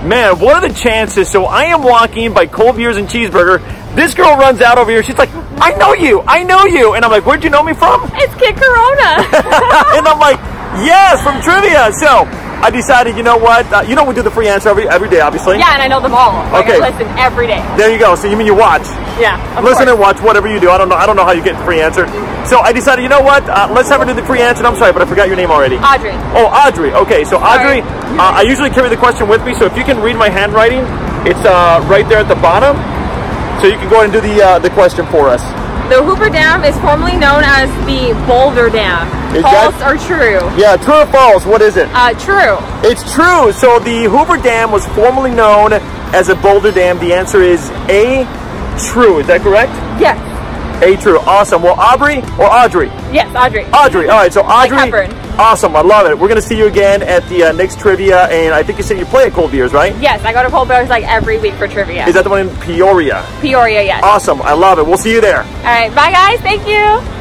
Man, what are the chances? So I am walking by Cold Beers and Cheeseburger. This girl runs out over here. She's like, I know you. And I'm like, where'd you know me from? It's Kid Corona. And I'm like, yes, from trivia. So I decided, you know what? We do the free answer every day, obviously. Yeah, and I know them all. Like, okay. I listen every day. There you go. So you mean you watch? Yeah, listen and watch whatever you do. I don't know how you get the free answer. So I decided, you know what? Let's have her do the free answer. I'm sorry, but I forgot your name already. Audrey. Oh, Audrey. Okay, so Audrey, I usually carry the question with me. So if you can read my handwriting, it's right there at the bottom. So you can go ahead and do the question for us. The Hoover Dam is formerly known as the Boulder Dam. False or true? Yeah, true or false? What is it? True. It's true. So the Hoover Dam was formerly known as a Boulder Dam. The answer is A, true. Is that correct? Yes. A, true. Awesome. Well, Aubrey or Audrey? Yes, Audrey. Audrey. All right. So Audrey. Like awesome. I love it. We're going to see you again at the next trivia. And I think you said you play at Cold Beers, right? Yes, I go to Cold Beers like every week for trivia. Is that the one in Peoria? Peoria, yes. Awesome. I love it. We'll see you there. All right. Bye, guys. Thank you.